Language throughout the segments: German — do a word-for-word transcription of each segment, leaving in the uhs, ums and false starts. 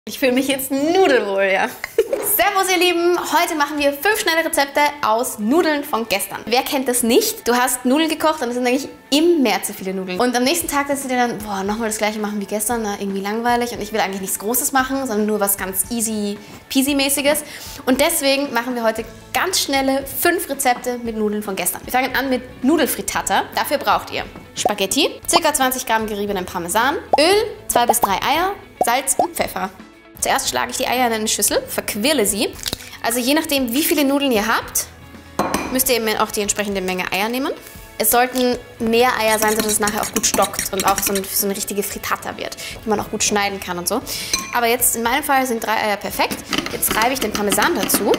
Ich fühle mich jetzt nudelwohl, ja. Servus ihr Lieben, heute machen wir fünf schnelle Rezepte aus Nudeln von gestern. Wer kennt das nicht? Du hast Nudeln gekocht und es sind eigentlich immer zu viele Nudeln. Und am nächsten Tag denkst du dir dann, boah, nochmal das gleiche machen wie gestern, na, irgendwie langweilig und ich will eigentlich nichts Großes machen, sondern nur was ganz easy peasy mäßiges. Und deswegen machen wir heute ganz schnelle fünf Rezepte mit Nudeln von gestern. Wir fangen an mit Nudelfrittata. Dafür braucht ihr Spaghetti, ca. zwanzig Gramm geriebenen Parmesan, Öl, zwei bis drei Eier, Salz und Pfeffer. Zuerst schlage ich die Eier in eine Schüssel, verquirle sie. Also je nachdem, wie viele Nudeln ihr habt, müsst ihr eben auch die entsprechende Menge Eier nehmen. Es sollten mehr Eier sein, sodass es nachher auch gut stockt und auch so, ein, so eine richtige Frittata wird, die man auch gut schneiden kann und so. Aber jetzt in meinem Fall sind drei Eier perfekt. Jetzt reibe ich den Parmesan dazu.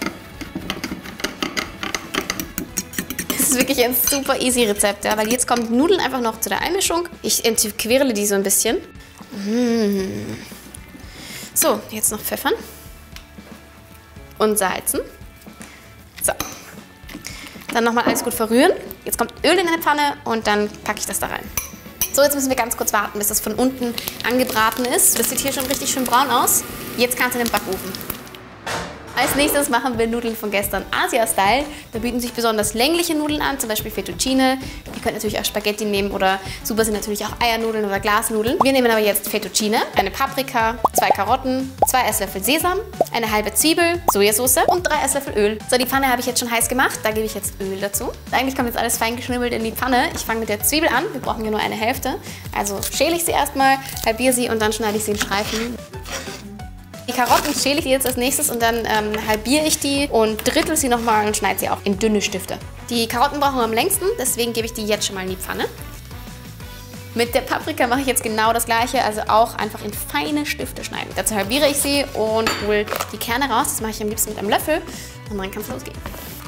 Das ist wirklich ein super easy Rezept, ja, weil jetzt kommen die Nudeln einfach noch zu der Einmischung. Ich entquirle die so ein bisschen. Mmh. So, jetzt noch pfeffern und salzen. So, dann nochmal alles gut verrühren. Jetzt kommt Öl in eine Pfanne und dann packe ich das da rein. So, jetzt müssen wir ganz kurz warten, bis das von unten angebraten ist. Das sieht hier schon richtig schön braun aus. Jetzt kannst du in den Backofen. Als nächstes machen wir Nudeln von gestern Asia-Style. Da bieten sich besonders längliche Nudeln an, zum Beispiel Fettuccine. Ihr könnt natürlich auch Spaghetti nehmen oder super sind natürlich auch Eiernudeln oder Glasnudeln. Wir nehmen aber jetzt Fettuccine, eine Paprika, zwei Karotten, zwei Esslöffel Sesam, eine halbe Zwiebel, Sojasauce und drei Esslöffel Öl. So, die Pfanne habe ich jetzt schon heiß gemacht. Da gebe ich jetzt Öl dazu. Eigentlich kommt jetzt alles fein geschnibbelt in die Pfanne. Ich fange mit der Zwiebel an. Wir brauchen hier nur eine Hälfte. Also schäle ich sie erstmal, halbiere sie und dann schneide ich sie in Streifen. Die Karotten schäle ich jetzt als nächstes und dann ähm, halbiere ich die und drittel sie nochmal und schneide sie auch in dünne Stifte. Die Karotten brauchen wir am längsten, deswegen gebe ich die jetzt schon mal in die Pfanne. Mit der Paprika mache ich jetzt genau das gleiche, also auch einfach in feine Stifte schneiden. Dazu halbiere ich sie und hole die Kerne raus. Das mache ich am liebsten mit einem Löffel und dann kann es losgehen.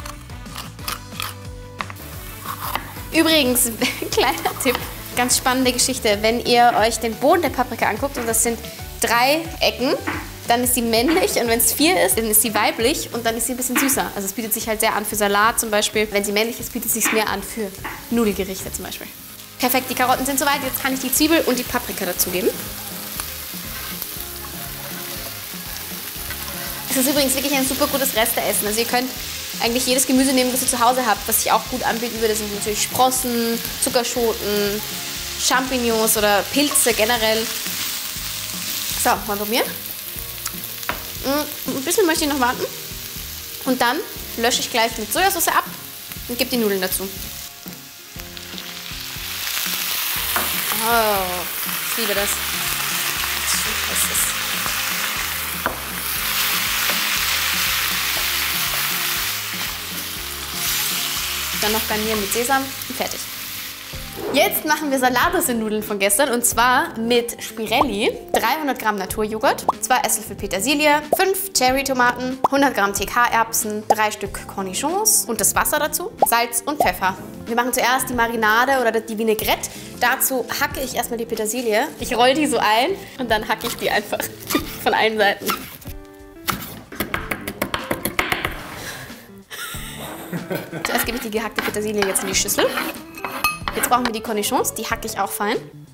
Übrigens, kleiner Tipp, ganz spannende Geschichte. Wenn ihr euch den Boden der Paprika anguckt und das sind drei Ecken, dann ist sie männlich und wenn es vier ist, dann ist sie weiblich und dann ist sie ein bisschen süßer. Also es bietet sich halt sehr an für Salat zum Beispiel. Wenn sie männlich ist, bietet es sich mehr an für Nudelgerichte zum Beispiel. Perfekt, die Karotten sind soweit. Jetzt kann ich die Zwiebel und die Paprika dazugeben. Es ist übrigens wirklich ein super gutes Resteessen. Also ihr könnt eigentlich jedes Gemüse nehmen, das ihr zu Hause habt, was sich auch gut anbieten würde. Das sind natürlich Sprossen, Zuckerschoten, Champignons oder Pilze generell. So, mal probieren. Ein bisschen möchte ich noch warten. Und dann lösche ich gleich mit Sojasauce ab und gebe die Nudeln dazu. Oh, ich liebe das. Das ist dann noch garnieren mit Sesam und fertig. Jetzt machen wir Salat aus den Nudeln von gestern und zwar mit Spirelli, dreihundert Gramm Naturjoghurt, zwei Esslöffel Petersilie, fünf Cherry-Tomaten, hundert Gramm T K-Erbsen, drei Stück Cornichons und das Wasser dazu, Salz und Pfeffer. Wir machen zuerst die Marinade oder die Vinaigrette. Dazu hacke ich erstmal die Petersilie. Ich roll die so ein und dann hacke ich die einfach von allen Seiten. Zuerst gebe ich die gehackte Petersilie jetzt in die Schüssel. Jetzt brauchen wir die Cornichons, die hacke ich auch fein.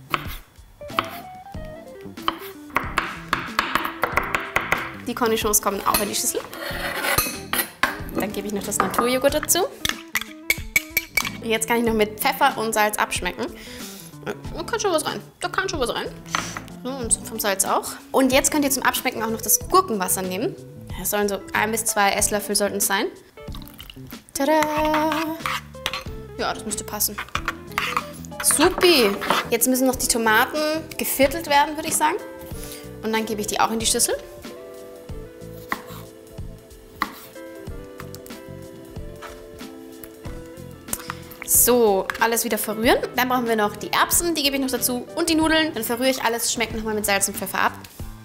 Die Cornichons kommen auch in die Schüssel. Dann gebe ich noch das Naturjoghurt dazu. Jetzt kann ich noch mit Pfeffer und Salz abschmecken. Da kann schon was rein. Da kann schon was rein. So, und vom Salz auch. Und jetzt könnt ihr zum Abschmecken auch noch das Gurkenwasser nehmen. Das sollen so ein bis zwei Esslöffel sollten es sein. Tada! Ja, das müsste passen. Supi! Jetzt müssen noch die Tomaten geviertelt werden, würde ich sagen. Und dann gebe ich die auch in die Schüssel. So, alles wieder verrühren. Dann brauchen wir noch die Erbsen, die gebe ich noch dazu. Und die Nudeln. Dann verrühre ich alles, schmeckt nochmal mit Salz und Pfeffer ab.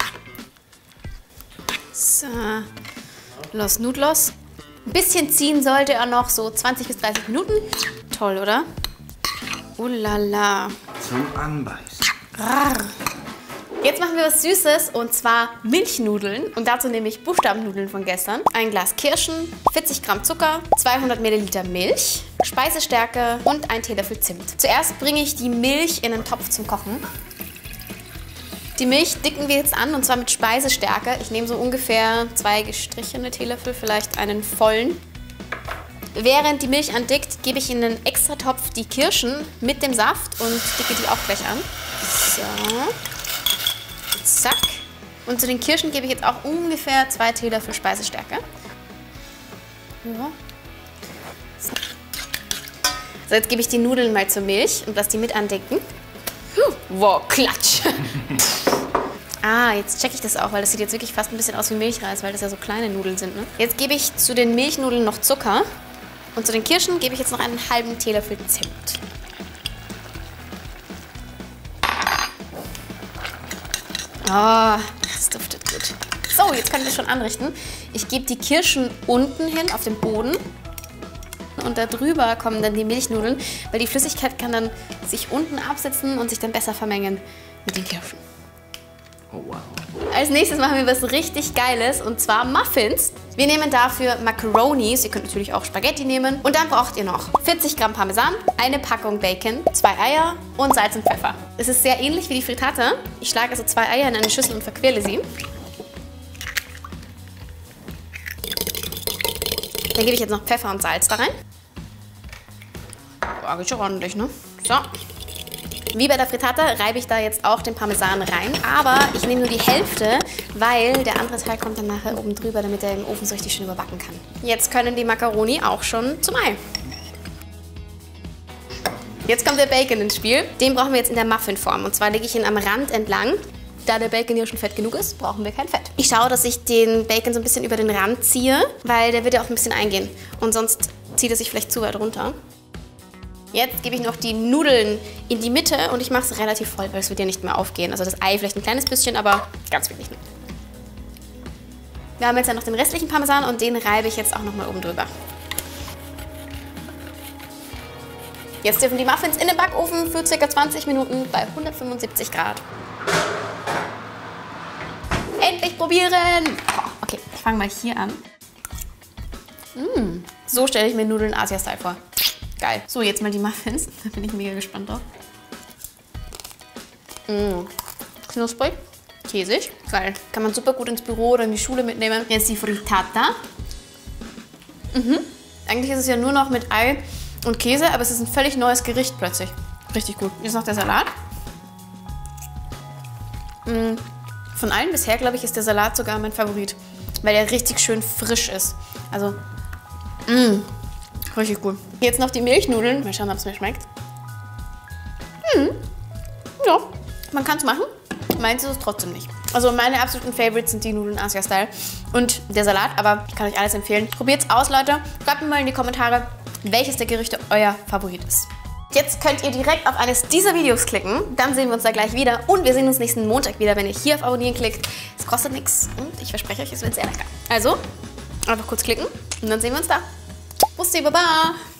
So, los Nudlos. Ein bisschen ziehen sollte er noch, so zwanzig bis dreißig Minuten. Toll, oder? Oh la la. Zum Anbeißen. Rar. Jetzt machen wir was Süßes und zwar Milchnudeln. Und dazu nehme ich Buchstabennudeln von gestern. Ein Glas Kirschen, vierzig Gramm Zucker, zweihundert Milliliter Milch, Speisestärke und ein Teelöffel Zimt. Zuerst bringe ich die Milch in einen Topf zum Kochen. Die Milch dicken wir jetzt an und zwar mit Speisestärke. Ich nehme so ungefähr zwei gestrichene Teelöffel, vielleicht einen vollen. Während die Milch andickt, gebe ich in einen extra Topf die Kirschen mit dem Saft und dicke die auch gleich an. So. Zack. Und zu den Kirschen gebe ich jetzt auch ungefähr zwei Teelöffel Speisestärke. Ja. So. So, jetzt gebe ich die Nudeln mal zur Milch und lasse die mit andicken. Wow, klatsch! Ah, jetzt checke ich das auch, weil das sieht jetzt wirklich fast ein bisschen aus wie Milchreis, weil das ja so kleine Nudeln sind. Ne? Jetzt gebe ich zu den Milchnudeln noch Zucker und zu den Kirschen gebe ich jetzt noch einen halben Teelöffel Zimt. Oh, das duftet gut. So, jetzt können wir schon anrichten. Ich gebe die Kirschen unten hin auf den Boden. Und da drüber kommen dann die Milchnudeln, weil die Flüssigkeit kann dann sich unten absetzen und sich dann besser vermengen mit den Kirschen. Oh, wow. Als nächstes machen wir was richtig Geiles und zwar Muffins. Wir nehmen dafür Macaronis, ihr könnt natürlich auch Spaghetti nehmen. Und dann braucht ihr noch vierzig Gramm Parmesan, eine Packung Bacon, zwei Eier und Salz und Pfeffer. Es ist sehr ähnlich wie die Frittata. Ich schlage also zwei Eier in eine Schüssel und verquirle sie. Dann gebe ich jetzt noch Pfeffer und Salz da rein. Boah, geht schon ordentlich, ne? So. Wie bei der Frittata reibe ich da jetzt auch den Parmesan rein, aber ich nehme nur die Hälfte, weil der andere Teil kommt dann nachher oben drüber, damit er im Ofen so richtig schön überbacken kann. Jetzt können die Macaroni auch schon zum Ei. Jetzt kommt der Bacon ins Spiel. Den brauchen wir jetzt in der Muffinform und zwar lege ich ihn am Rand entlang. Da der Bacon hier schon fett genug ist, brauchen wir kein Fett. Ich schaue, dass ich den Bacon so ein bisschen über den Rand ziehe, weil der wird ja auch ein bisschen eingehen. Und sonst zieht er sich vielleicht zu weit runter. Jetzt gebe ich noch die Nudeln in die Mitte und ich mache es relativ voll, weil es wird ja nicht mehr aufgehen. Also das Ei vielleicht ein kleines bisschen, aber ganz wenig nicht. Wir haben jetzt ja noch den restlichen Parmesan und den reibe ich jetzt auch noch mal oben drüber. Jetzt dürfen die Muffins in den Backofen für ca. zwanzig Minuten bei hundertfünfundsiebzig Grad. Endlich probieren! Oh, okay, ich fange mal hier an. Mm, so stelle ich mir Nudeln Asia-Style vor. Geil. So, jetzt mal die Muffins. Da bin ich mega gespannt drauf. Mm, knusprig, käsig. Geil. Kann man super gut ins Büro oder in die Schule mitnehmen. Jetzt die Frittata. Mhm. Eigentlich ist es ja nur noch mit Ei und Käse, aber es ist ein völlig neues Gericht plötzlich. Richtig gut. Jetzt noch der Salat. Mm. Von allen bisher, glaube ich, ist der Salat sogar mein Favorit, weil der richtig schön frisch ist. Also, mh, richtig gut. Jetzt noch die Milchnudeln. Mal schauen, ob es mir schmeckt. Hm, ja, man kann es machen. Meins ist es trotzdem nicht. Also meine absoluten Favorites sind die Nudeln Asia-Style und der Salat, aber ich kann euch alles empfehlen. Probiert's aus, Leute. Schreibt mir mal in die Kommentare, welches der Gerichte euer Favorit ist. Jetzt könnt ihr direkt auf eines dieser Videos klicken, dann sehen wir uns da gleich wieder und wir sehen uns nächsten Montag wieder, wenn ihr hier auf Abonnieren klickt. Es kostet nichts und ich verspreche euch, es wird sehr lecker. Also, einfach kurz klicken und dann sehen wir uns da. Bussi, baba!